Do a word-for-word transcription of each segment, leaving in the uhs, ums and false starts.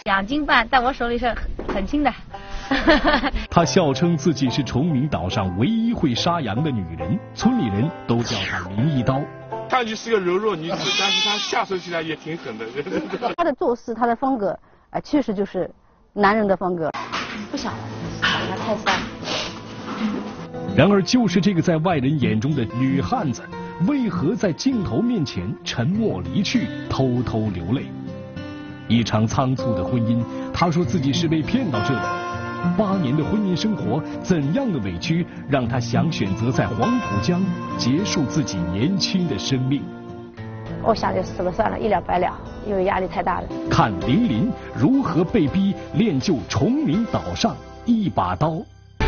两斤半，在我手里是很很轻的。 她笑称自己是崇明岛上唯一会杀羊的女人，村里人都叫她林一刀。 看上去是个柔弱女子，但是她下手起来也挺狠的。 她的做事，她的风格，啊、呃，确实就是男人的风格。 不想了，他太酸。 然而，就是这个在外人眼中的女汉子，为何在镜头面前沉默离去，偷偷流泪？一场仓促的婚姻，她说自己是被骗到这里。八年的婚姻生活，怎样的委屈让她想选择在黄浦江结束自己年轻的生命？ 我想就死了算了，一了百了，因为压力太大了。 看林林如何被逼练就崇明岛上一把刀。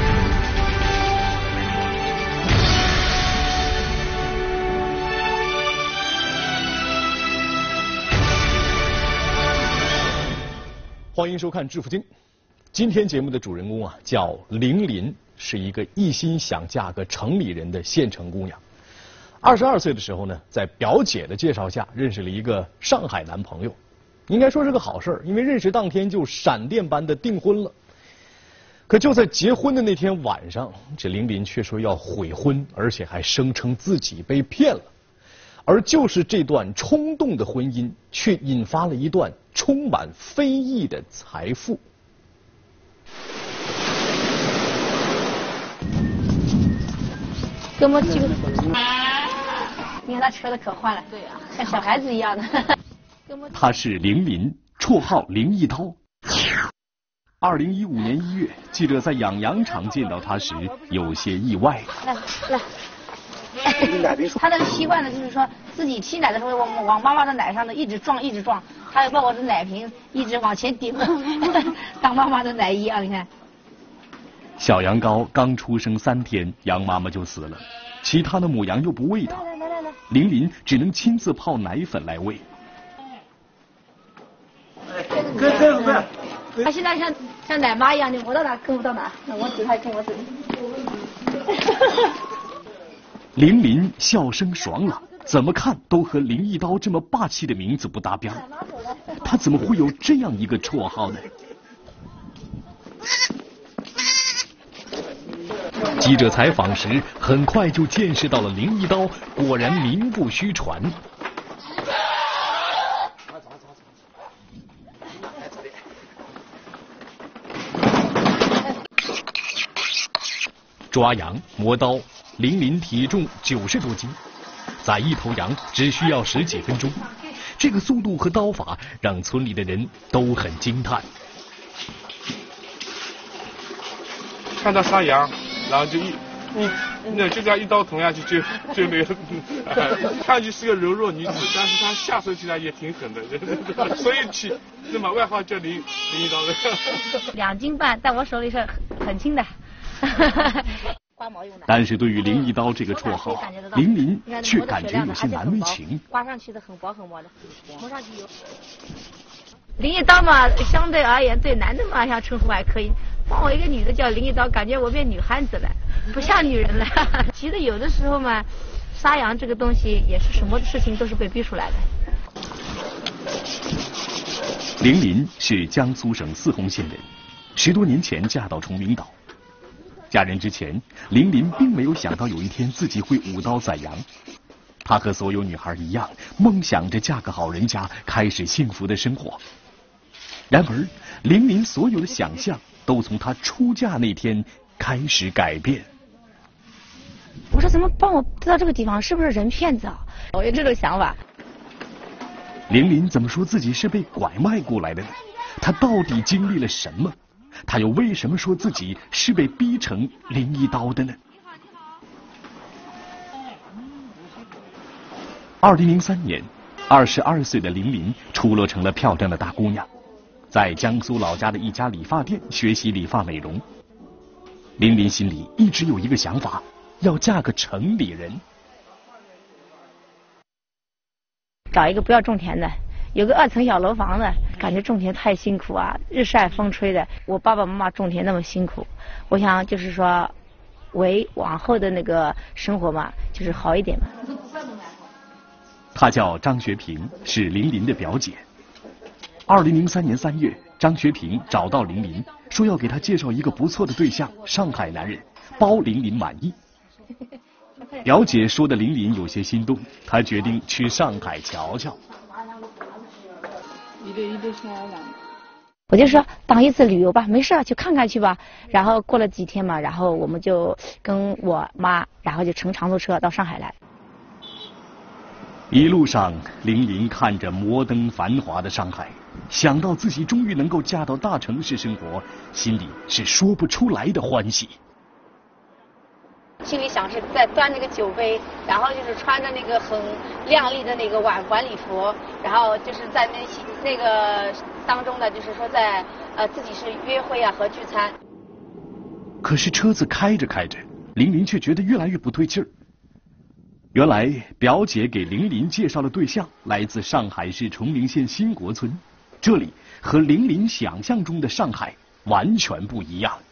欢迎收看《致富经》。今天节目的主人公啊，叫林林，是一个一心想嫁个城里人的县城姑娘。二十二岁的时候呢，在表姐的介绍下认识了一个上海男朋友，应该说是个好事儿，因为认识当天就闪电般的订婚了。可就在结婚的那天晚上，这林林却说要悔婚，而且还声称自己被骗了。而就是这段冲动的婚姻，却引发了一段充满非议的财富。 跟我几个，你看他车子可换了，对呀、啊，像小孩子一样的。 他是林林，绰号林一刀。二零一五年一月，记者在养羊场见到他时，有些意外。 来来。他那个习惯呢，就是说自己沏奶的时候，往往妈妈的奶上呢一直撞，一直撞，他就把我的奶瓶一直往前顶，当妈妈的奶一样。你看， 小羊羔刚出生三天，羊妈妈就死了，其他的母羊又不喂它， 来来来来， 林林只能亲自泡奶粉来喂。 跟跟跟，他现在像像奶妈一样的，我到哪跟不到哪，我指他跟我指。 林林笑声爽朗，怎么看都和林一刀这么霸气的名字不搭边。他怎么会有这样一个绰号呢？记者采访时，很快就见识到了林一刀果然名不虚传。抓羊、磨刀。林林体重九十多斤，宰一头羊只需要十几分钟，这个速度和刀法让村里的人都很惊叹。 看他杀羊，然后就一一那就这样一刀捅下去就就那个，看上去是个柔弱女子，但是她下手起来也挺狠的，所以起那么外号叫林林一刀的。 两斤半，在我手里是很很轻的。 但是对于林一刀这个绰号，林林却感觉有些难为情。 刮上去的很薄很薄的，摸上去有。 林一刀嘛，相对而言对男的嘛，像称呼还可以。放我一个女的叫林一刀，感觉我变女汉子了，不像女人了。其实有的时候嘛，杀羊这个东西也是什么事情都是被逼出来的。 林林是江苏省泗洪县人，十多年前嫁到崇明岛。嫁人之前，林林并没有想到有一天自己会舞刀宰羊。她和所有女孩一样，梦想着嫁个好人家，开始幸福的生活。然而，林林所有的想象都从她出嫁那天开始改变。 我说怎么帮我到这个地方，是不是人骗子啊？我有这种想法。 林林怎么说自己是被拐卖过来的呢？她到底经历了什么？他又为什么说自己是被逼成林一刀的呢？二零零三年，二十二岁的林林出落成了漂亮的大姑娘，在江苏老家的一家理发店学习理发美容。林林心里一直有一个想法，要嫁个城里人。 找一个不要种田的。有个二层小楼房的，感觉种田太辛苦啊，日晒风吹的。我爸爸妈妈种田那么辛苦，我想就是说，为往后的那个生活嘛，就是好一点嘛。 她叫张学平，是林林的表姐。二零零三年三月， 张学平找到林林，说要给他介绍一个不错的对象，上海男人，包林林满意。表姐说的林林有些心动，她决定去上海瞧瞧。 我就说当一次旅游吧，没事去看看去吧。然后过了几天嘛，然后我们就跟我妈，然后就乘长途车到上海来。 一路上，林林看着摩登繁华的上海，想到自己终于能够嫁到大城市生活，心里是说不出来的欢喜。 心里想是在端着个酒杯，然后就是穿着那个很靓丽的那个晚晚礼服，然后就是在那那个当中呢，就是说在呃自己是约会啊和聚餐。 可是车子开着开着，林林却觉得越来越不对劲儿。原来表姐给林林介绍的对象来自上海市崇明县新国村，这里和林林想象中的上海完全不一样。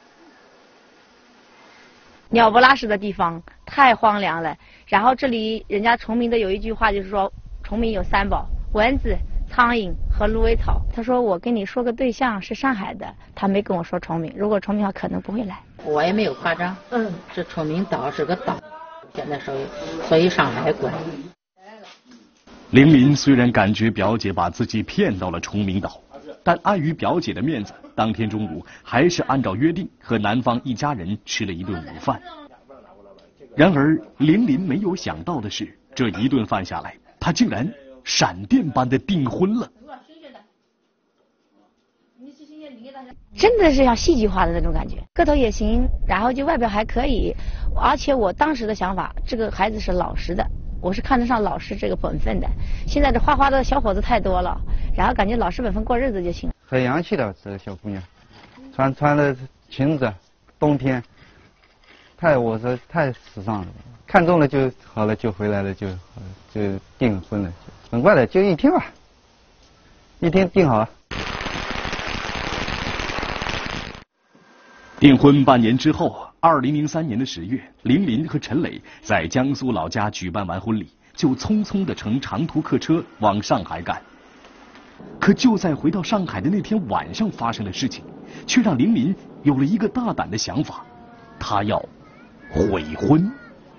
鸟不拉屎的地方，太荒凉了。然后这里人家崇明的有一句话，就是说崇明有三宝：蚊子、苍蝇和芦苇草。他说我跟你说个对象是上海的，他没跟我说崇明。如果崇明的话，可能不会来。 我也没有夸张，嗯，是崇明岛是个岛，现在所以所以上海管。 林林虽然感觉表姐把自己骗到了崇明岛，但碍于表姐的面子，当天中午还是按照约定和男方一家人吃了一顿午饭。然而林林没有想到的是，这一顿饭下来，她竟然闪电般的订婚了。 真的是像戏剧化的那种感觉，个头也行，然后就外表还可以，而且我当时的想法，这个孩子是老实的，我是看得上老实这个本分的。现在这花花的小伙子太多了，然后感觉老实本分过日子就行。 很洋气的这个小姑娘，穿穿的裙子，冬天，太我说太时尚了，看中了就好了，就回来了就就订婚了，很快的就一天吧，一天订好了。 订婚半年之后，二零零三年的十月，林林和陈磊在江苏老家举办完婚礼，就匆匆地乘长途客车往上海赶。可就在回到上海的那天晚上发生的事情，却让林林有了一个大胆的想法，她要悔婚。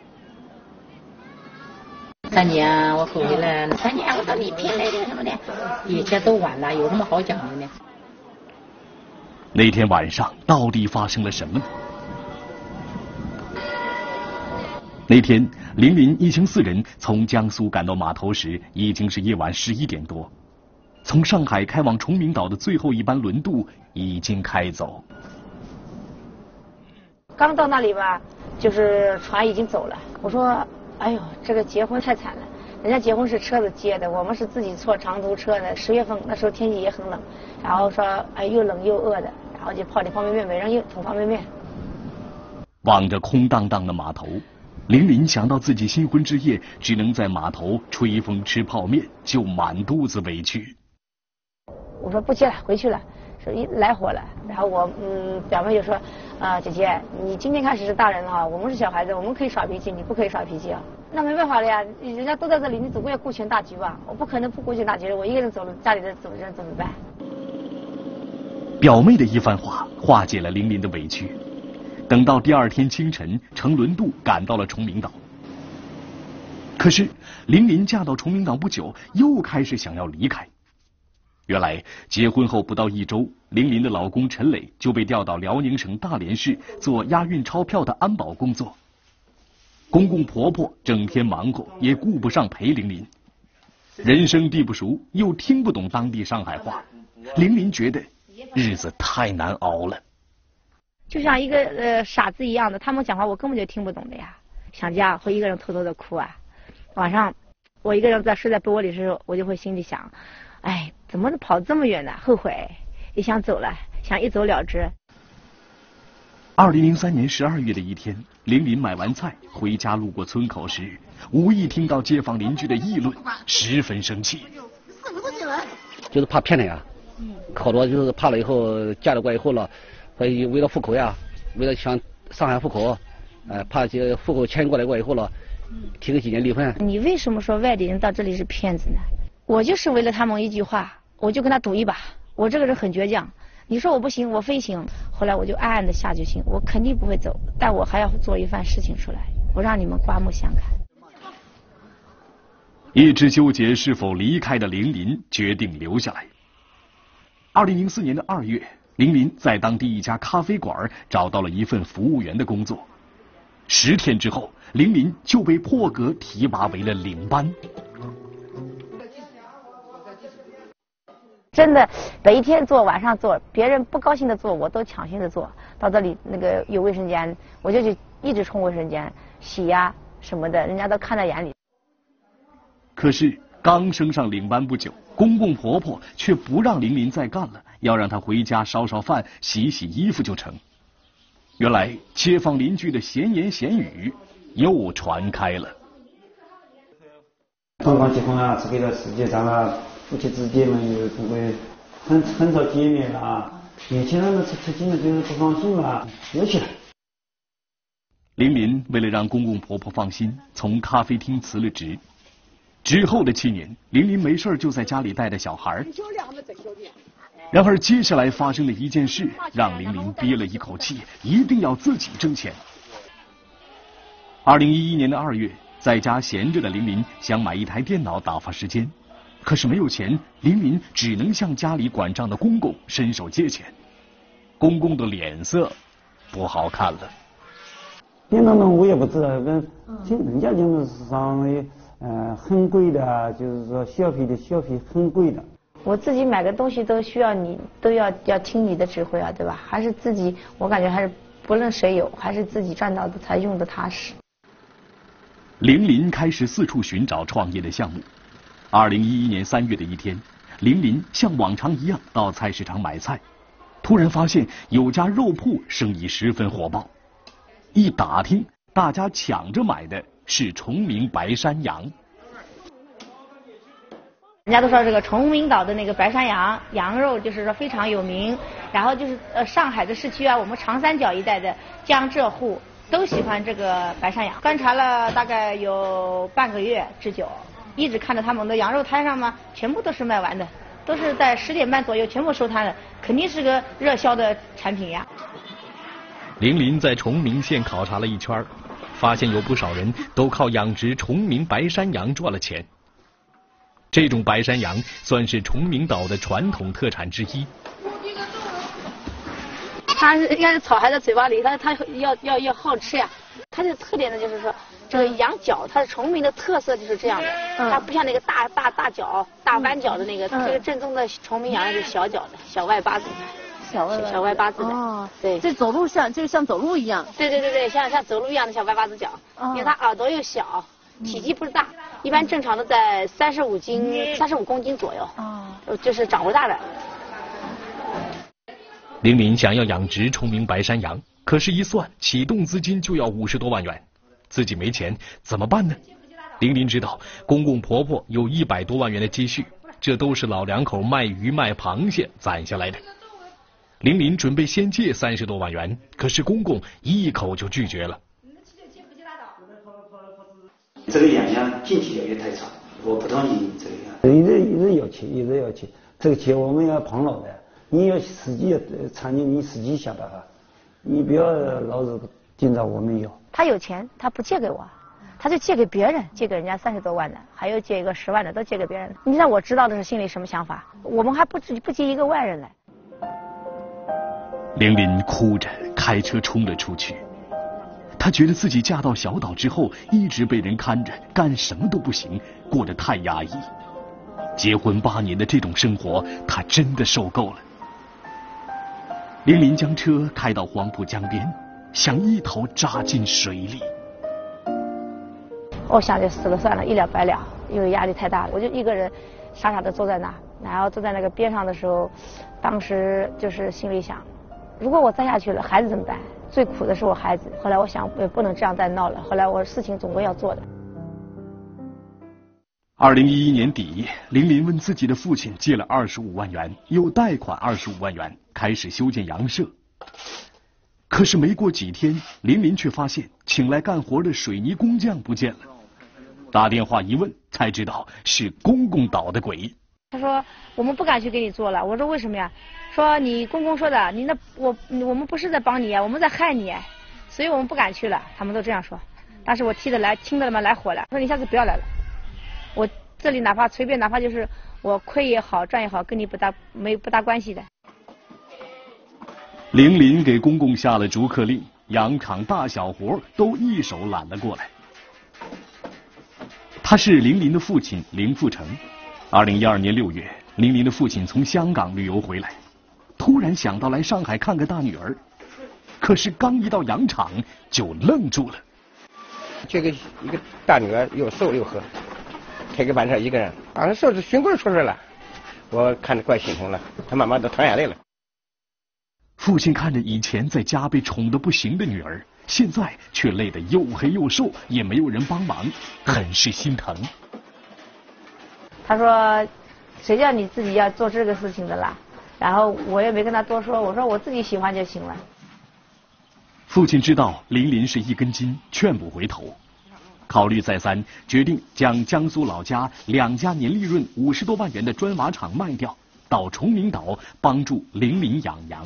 三年我后悔了，三年我到底骗来的什么的，一切都晚了，有什么好讲的呢？ 那天晚上到底发生了什么呢？那天林林一行四人从江苏赶到码头时，已经是夜晚十一点多。从上海开往崇明岛的最后一班轮渡已经开走。 刚到那里吧，就是船已经走了。我说，哎呦，这个结婚太惨了。人家结婚是车子接的，我们是自己坐长途车的。十月份那时候天气也很冷，然后说，哎，又冷又饿的，然后就泡点方便面，每人一桶方便面。 望着空荡荡的码头，林林想到自己新婚之夜只能在码头吹风吃泡面，就满肚子委屈。 我说不接了，回去了，说一来火了。然后我嗯表妹就说，啊、呃、姐姐，你今天开始是大人了啊，我们是小孩子，我们可以耍脾气，你不可以耍脾气啊。那没办法了呀，人家都在这里，你总归要顾全大局吧。我不可能不顾全大局，我一个人走了，家里的走人怎么办？ 表妹的一番话化解了林林的委屈。等到第二天清晨，乘轮渡赶到了崇明岛。可是林林嫁到崇明岛不久，又开始想要离开。原来结婚后不到一周，林林的老公陈磊就被调到辽宁省大连市做押运钞票的安保工作。公公婆婆整天忙活，也顾不上陪林林。人生地不熟，又听不懂当地上海话，林林觉得日子太难熬了。 就像一个呃傻子一样的，他们讲话我根本就听不懂的呀。想家会一个人偷偷的哭啊。晚上我一个人在睡在被窝里的时候，我就会心里想，哎，怎么跑这么远呢？后悔，也想走了，想一走了之。 二零零三年十二月的一天，林林买完菜回家，路过村口时，无意听到街坊邻居的议论，十分生气。 就是怕骗人呀，好多就是怕了以后嫁了过以后了，会为了户口呀，为了想上海户口，呃，怕这户口迁过来过以后了，提个几年离婚。 你为什么说外地人到这里是骗子呢？我就是为了他们一句话，我就跟他赌一把， 我这个人很倔强，你说我不行，我非行。后来我就暗暗的下决心，我肯定不会走，但我还要做一番事情出来，我让你们刮目相看。 一直纠结是否离开的林林决定留下来。二零零四年的二月，林林在当地一家咖啡馆找到了一份服务员的工作。十天之后，林林就被破格提拔为了领班。 真的，白天做，晚上做，别人不高兴的做，我都抢先的做。到这里那个有卫生间，我就去一直冲卫生间洗呀什么的，人家都看在眼里。 可是刚升上领班不久，公公婆婆却不让林林再干了，要让她回家烧烧饭、洗洗衣服就成。原来街坊邻居的闲言闲语又传开了。 刚刚结婚啊，这个世界上啊，夫妻之间嘛，又不会很很少见面了啊。年轻人们出出境了就是不放心嘛，有起来。 林林为了让公公婆婆放心，从咖啡厅辞了职。之后的七年，林林没事就在家里带着小孩。然而接下来发生的一件事让林林憋了一口气，一定要自己挣钱。二零一一年的二月，在家闲着的林林想买一台电脑打发时间，可是没有钱，林林只能向家里管账的公公伸手借钱。公公的脸色不好看了。 电脑呢，我也不知道，跟听人家就是上呃很贵的，就是说消费的消费很贵的。 我自己买个东西都需要你，都要要听你的指挥啊，对吧？还是自己，我感觉还是不论谁有，还是自己赚到的才用的踏实。 林林开始四处寻找创业的项目。二零一一年三月的一天，林林像往常一样到菜市场买菜，突然发现有家肉铺生意十分火爆。一打听，大家抢着买的是崇明白山羊。 人家都说这个崇明岛的那个白山羊羊肉就是说非常有名，然后就是呃上海的市区啊，我们长三角一带的江浙沪都喜欢这个白山羊。观察了大概有半个月之久，一直看着他们的羊肉摊上嘛，全部都是卖完的，都是在十点半左右全部收摊了，肯定是个热销的产品呀。 林林在崇明县考察了一圈，发现有不少人都靠养殖崇明白山羊赚了钱。这种白山羊算是崇明岛的传统特产之一。 它应该是草还在嘴巴里，它它要要要好吃呀。它的特点呢就是说，这个羊角，它是崇明的特色就是这样的，嗯、它不像那个大大大角、大弯角的那个，嗯、这个正宗的崇明羊是小角的，小外八字的。小外小外八字的，哦，对， 这走路像就像走路一样， 对对对对，像像走路一样的小外八字脚，哦、因为它耳朵又小，体积不是大，一般正常的在三十五斤、三十五公斤左右，哦，就是长不大的。 林林想要养殖崇明白山羊，可是一算，启动资金就要五十多万元，自己没钱怎么办呢？林林知道公公婆婆有一百多万元的积蓄，这都是老两口卖鱼卖螃蟹攒下来的。林林准备先借三十多万元，可是公公一口就拒绝了。 这个养羊经济条件太差，我不同意这个。一直一直要去，一直要去，这个钱我们要帮老的，你要自己参与，你自己想办法，你不要老是盯着我们要。 他有钱，他不借给我，他就借给别人，借给人家三十多万的，还有借一个十万的，都借给别人。你让我知道的是心里什么想法？我们还不不接一个外人来。 林林哭着开车冲了出去，她觉得自己嫁到小岛之后一直被人看着，干什么都不行，过得太压抑。结婚八年的这种生活，她真的受够了。林林将车开到黄浦江边，想一头扎进水里。 我想就死了算了，一了百了，因为压力太大了，我就一个人傻傻的坐在那，然后坐在那个边上的时候，当时就是心里想，如果我再下去了，孩子怎么办？最苦的是我孩子。后来我想，也不能这样再闹了。后来我事情总归要做的。 二零一一年底，林林问自己的父亲借了二十五万元，又贷款二十五万元，开始修建羊舍。可是没过几天，林林却发现请来干活的水泥工匠不见了。打电话一问，才知道是公公捣的鬼。 他说我们不敢去给你做了。我说为什么呀？说你公公说的，你那我我们不是在帮你啊，我们在害你，所以我们不敢去了。他们都这样说。当时我踢的来听的嘛来火了，说你下次不要来了。我这里哪怕随便，哪怕就是我亏也好赚也好，跟你不大没不大关系的。 玲玲给公公下了逐客令，羊场大小活都一手揽了过来。他是玲玲的父亲林富成。二零一二年六月，玲玲的父亲从香港旅游回来，突然想到来上海看个大女儿，可是刚一到羊场就愣住了。 这个一个大女儿又瘦又黑，开个班车一个人，当时说是巡棍出来了，我看着怪心疼了，他妈妈都淌眼泪了。 父亲看着以前在家被宠得不行的女儿，现在却累得又黑又瘦，也没有人帮忙，很是心疼。 他说谁叫你自己要做这个事情的啦？然后我也没跟他多说，我说我自己喜欢就行了。 父亲知道玲玲是一根筋，劝不回头，考虑再三，决定将江苏老家两家年利润五十多万元的砖瓦厂卖掉，到崇明岛帮助玲玲养羊。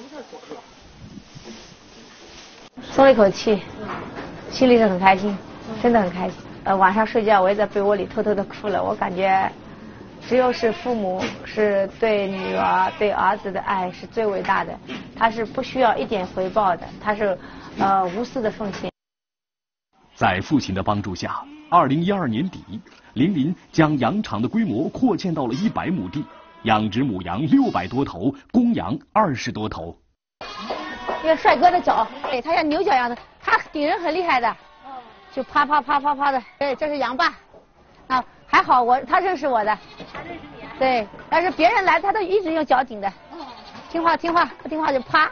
松了一口气，心里是很开心，真的很开心。呃，晚上睡觉我也在被窝里偷偷的哭了。我感觉，只有是父母是对女儿、对儿子的爱是最伟大的，他是不需要一点回报的，他是呃无私的奉献。 在父亲的帮助下，二零一二年底，玲玲将羊场的规模扩建到了一百亩地，养殖母羊六百多头，公羊二十多头。 因为帅哥的脚，哎，他像牛角一样的，他顶人很厉害的，就啪啪啪啪啪的。对，这是羊爸，啊，还好我他认识我的，他认识你啊？对，但是别人来他都一直用脚顶的，听话听话，不听话就啪。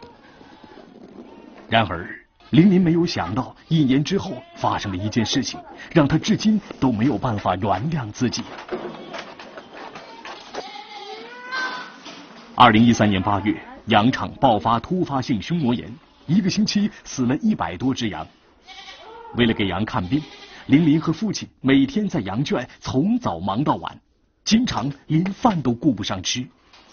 然而，玲玲没有想到，一年之后发生了一件事情，让她至今都没有办法原谅自己。二零一三年八月。羊场爆发突发性胸膜炎，一个星期死了一百多只羊。为了给羊看病，玲玲和父亲每天在羊圈从早忙到晚，经常连饭都顾不上吃。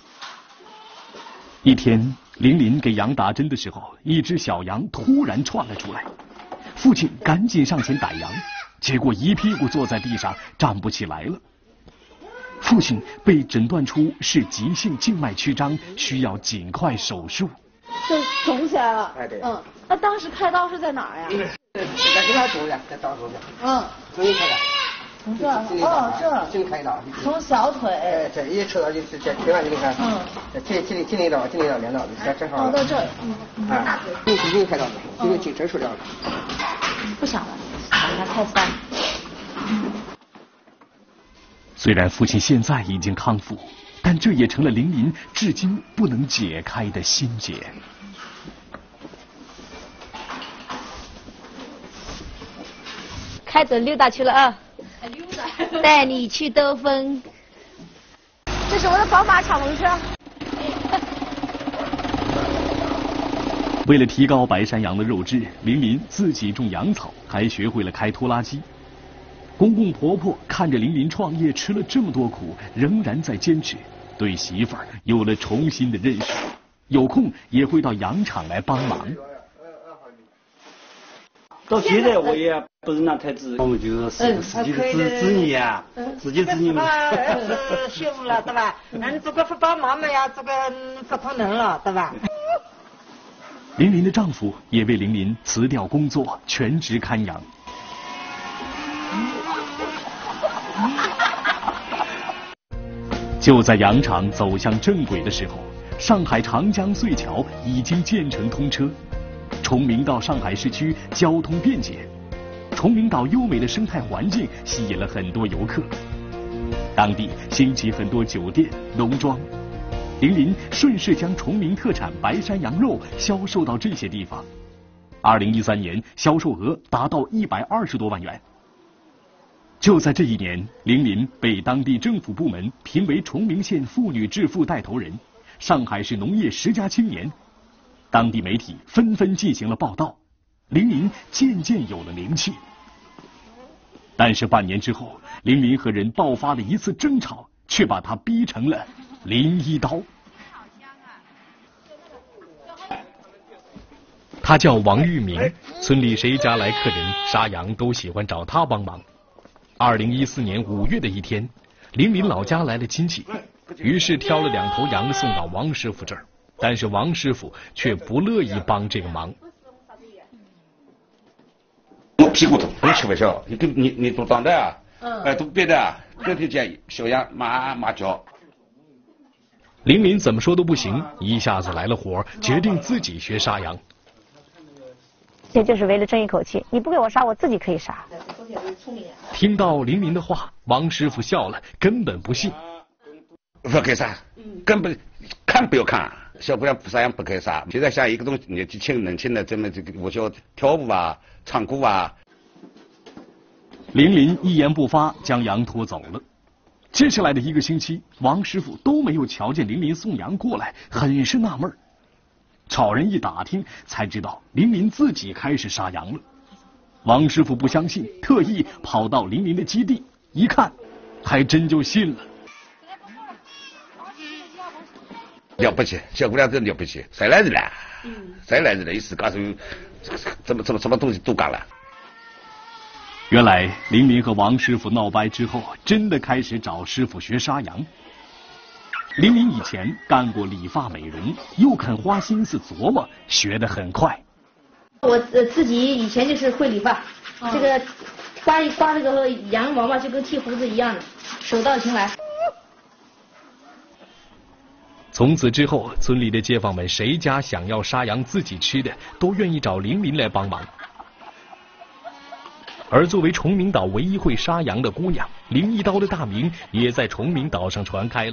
一天，玲玲给羊打针的时候，一只小羊突然窜了出来，父亲赶紧上前逮羊，结果一屁股坐在地上，站不起来了。父亲被诊断出是急性静脉曲张，需要尽快手术。 就肿起来了。 哎，对。 嗯，那当时开刀是在哪儿呀？ 在给他肿的，在刀头上。 嗯。 这里开的。 从这儿。哦，这。 这里开刀。 从小腿。 哎，这一扯到就是这平安这里看。嗯。这这里这里刀，这里刀两刀，这正好。 哦，到这儿。嗯嗯。啊，这已经开刀了，这个颈椎受掉了。 不想了，把它太酸。 虽然父亲现在已经康复，但这也成了玲玲至今不能解开的心结。 开着溜达去了啊！溜达，带你去兜风。这是我的宝马敞篷车。 为了提高白山羊的肉质，玲玲自己种羊草，还学会了开拖拉机。公公婆婆看着玲玲创业吃了这么多苦，仍然在坚持，对媳妇儿有了重新的认识，有空也会到羊场来帮忙。 到现在我也不是那太自，我们就是自自己的子子女啊，自己子女嘛。 羡慕了，对吧？嗯，这个不帮忙嘛呀，这个不可能了，对吧？ 玲玲的丈夫也为玲玲辞掉工作，全职看羊。就在羊场走向正轨的时候，上海长江隧桥已经建成通车，崇明到上海市区交通便捷，崇明岛优美的生态环境吸引了很多游客，当地兴起很多酒店、农庄。玲玲顺势将崇明特产白山羊肉销售到这些地方，二零一三年销售额达到一百二十多万元。就在这一年，玲玲被当地政府部门评为崇明县妇女致富带头人，上海市农业十佳青年。当地媒体纷纷进行了报道，玲玲渐渐有了名气。但是半年之后，玲玲和人爆发了一次争吵， 却把他逼成了林一刀。他叫王玉明，村里谁家来客人杀羊都喜欢找他帮忙。二零一四年五月的一天，林林老家来了亲戚，于是挑了两头羊送到王师傅这儿，但是王师傅却不乐意帮这个忙。 我屁股痛，你吃不消，你都你你都当的啊，嗯，哎，都别的，隔天见小羊马马叫。 林林怎么说都不行，一下子来了火，决定自己学杀羊。 这就是为了争一口气，你不给我杀，我自己可以杀。 听到林林的话，王师傅笑了，根本不信。 不给杀，根本看不要看，小姑娘不杀羊不给杀。现在像一个东西年纪轻年轻的，这么这个我叫跳舞啊、唱歌啊。 林林一言不发，将羊拖走了。接下来的一个星期，王师傅都没有瞧见林林送羊过来，很是纳闷。找人一打听，才知道林林自己开始杀羊了。王师傅不相信，特意跑到林林的基地一看，还真就信了。 了不起，小姑娘真了不起，谁来人了？嗯，谁来人了？一时干脆，怎么怎么什么东西都干了。 原来林林和王师傅闹掰之后，真的开始找师傅学杀羊。林林以前干过理发美容，又肯花心思琢磨，学得很快。 我呃自己以前就是会理发，嗯、这个刮一刮这个羊毛嘛，就跟剃胡子一样的，手到擒来。 从此之后，村里的街坊们谁家想要杀羊自己吃的，都愿意找林林来帮忙。而作为崇明岛唯一会杀羊的姑娘，林一刀的大名也在崇明岛上传开了。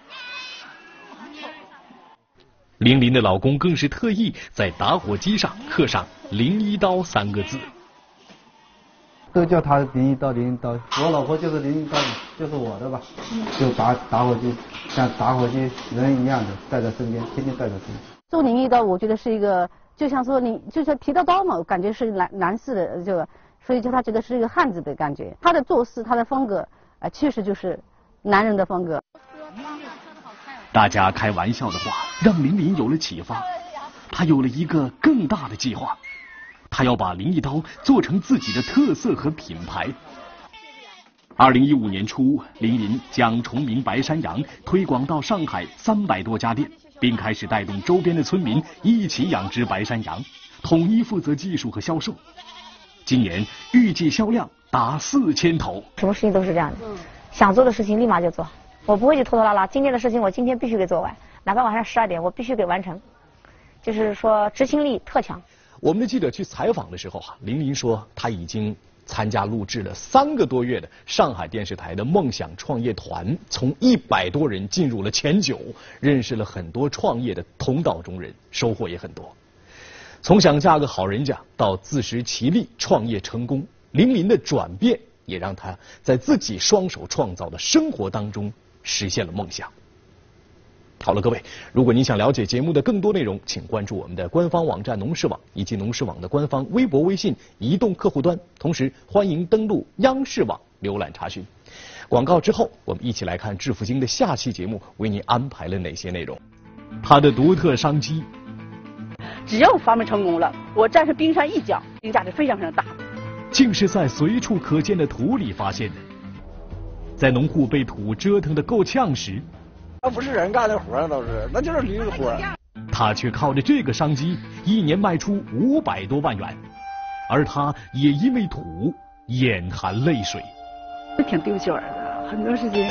林林的老公更是特意在打火机上刻上“林一刀”三个字， 都叫他林一刀，林一刀。我老婆就是林一刀，就是我的吧，就打打火机，像打火机人一样的带在身边，天天带在身边。 做林一刀，我觉得是一个，就像说你就像提到刀嘛，我感觉是男男士的这个，所以就他这个是一个汉子的感觉。他的做事，他的风格，啊、呃，确实就是男人的风格。 大家开玩笑的话让林林有了启发，他有了一个更大的计划，他要把林一刀做成自己的特色和品牌。二零一五年初，林林将崇明白山羊推广到上海三百多家店，并开始带动周边的村民一起养殖白山羊，统一负责技术和销售。今年预计销量达四千头。 什么事情都是这样的，想做的事情立马就做。我不会去拖拖拉拉，今天的事情我今天必须给做完，哪怕晚上十二点我必须给完成，就是说执行力特强。 我们的记者去采访的时候啊，林林说他已经参加录制了三个多月的上海电视台的梦想创业团，从一百多人进入了前九，认识了很多创业的同道中人，收获也很多。从想嫁个好人家到自食其力创业成功，林林的转变也让他在自己双手创造的生活当中实现了梦想。好了，各位，如果您想了解节目的更多内容，请关注我们的官方网站农视网以及农视网的官方微博、微信、移动客户端，同时欢迎登录央视网浏览查询。广告之后，我们一起来看致富经的下期节目为您安排了哪些内容。它的独特商机， 只要发明成功了，我站上冰山一角，这个价值非常非常大， 竟是在随处可见的土里发现的。在农户被土折腾得够呛时， 那不是人干的活，都是那就是驴的活。 他却靠着这个商机，一年卖出五百多万元，而他也因为土眼含泪水。 挺丢气儿的，很多事情。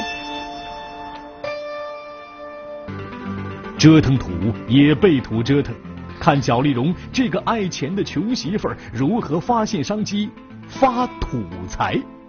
折腾土也被土折腾，看角丽蓉这个爱钱的穷媳妇儿如何发现商机，发土财。